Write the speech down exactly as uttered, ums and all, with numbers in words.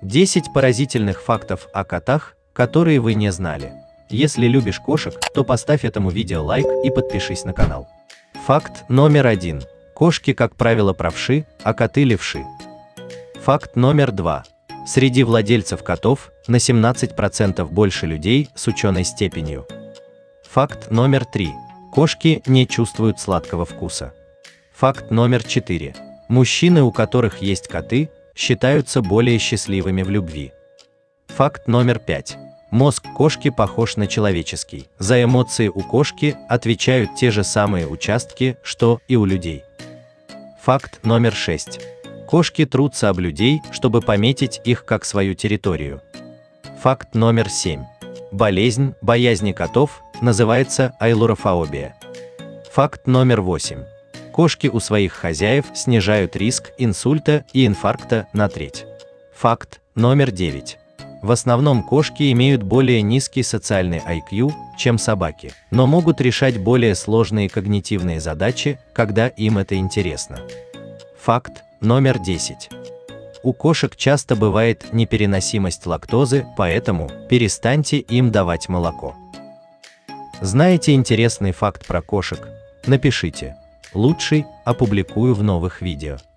десять поразительных фактов о котах, которые вы не знали. Если любишь кошек, то поставь этому видео лайк и подпишись на канал. Факт номер один. Кошки, как правило, правши, а коты левши. Факт номер два. Среди владельцев котов на семнадцать процентов больше людей с ученой степенью. Факт номер три. Кошки не чувствуют сладкого вкуса. Факт номер четыре. Мужчины, у которых есть коты, считаются более счастливыми в любви. Факт номер пять. Мозг кошки похож на человеческий. За эмоции у кошки отвечают те же самые участки, что и у людей. Факт номер шесть. Кошки трутся об людей, чтобы пометить их как свою территорию. Факт номер семь. Болезнь боязни котов называется айлурофобия. Факт номер восемь. Кошки у своих хозяев снижают риск инсульта и инфаркта на треть. Факт номер девять. В основном кошки имеют более низкий социальный ай кью, чем собаки, но могут решать более сложные когнитивные задачи, когда им это интересно. Факт номер десять. У кошек часто бывает непереносимость лактозы, поэтому перестаньте им давать молоко. Знаете интересный факт про кошек? Напишите. Лучший опубликую в новых видео.